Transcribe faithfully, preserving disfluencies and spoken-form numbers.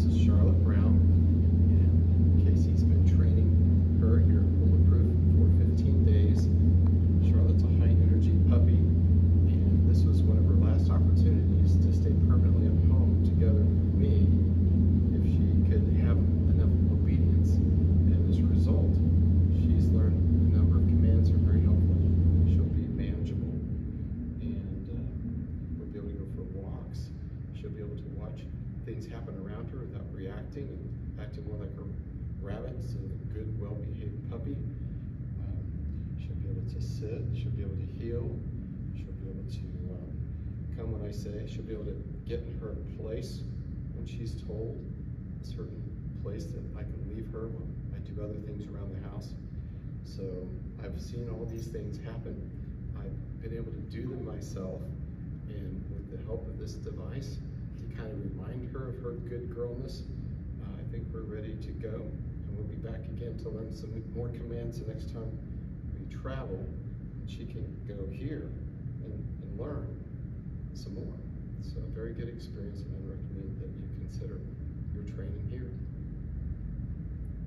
This is Charlotte Brown, and Casey's been training her here at Bulletproof for fifteen days. Charlotte's a high-energy puppy, and this was one of her last opportunities to stay permanently at home together with me if she could have enough obedience. And as a result, she's learned a number of commands that are very helpful. She'll be manageable, and uh, we'll be able to go for walks. She'll be able to watch things happen around her without reacting and acting more like a rabbit instead of a good, well-behaved puppy. Um, she'll be able to sit, she'll be able to heel, she'll be able to um, come when I say, she'll be able to get in her place when she's told a certain place that I can leave her when I do other things around the house. So I've seen all these things happen. I've been able to do them myself, and with the help of this device, to kind of remind her of her good girlness, uh, I think we're ready to go. And we'll be back again to learn some more commands the next time we travel. She can go here and, and learn some more. So a very good experience, and I recommend that you consider your training here.